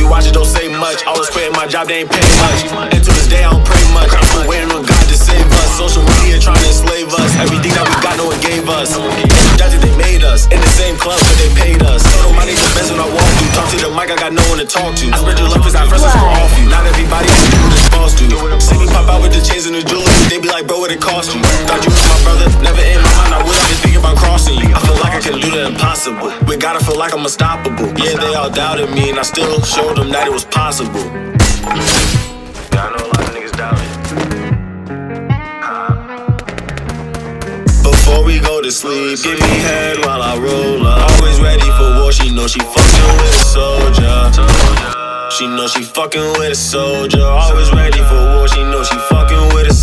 you watch it, don't say much. I was quitting my job, they ain't paying much. And to this day, I don't pray much. I'm still waiting on God to save us. Social media trying to enslave us. Everything that we got, no one gave us. Judges, they made us. In the same club, but they paid us. So my niggas best when I walk through. Talk to the mic, I got no one to talk to. I spread your love, cause I first scroll off you. Not everybody can do what it's supposed to. See me pop out with the chains and the jewelry. They be like, bro, what it cost you? Thought you was my brother, never in my mind. I would have been thinking about crossing you. I feel like I can do the impossible. We gotta feel like I'm unstoppable. Yeah, they all doubted me, and I still showed them that it was possible. Yeah, I know a lot of niggas doubt it. Before we go to sleep, give me head while I roll up. Always ready for war, she know she fucking with a soldier. She know she fucking with a soldier. Always ready for war, she know she fucking with a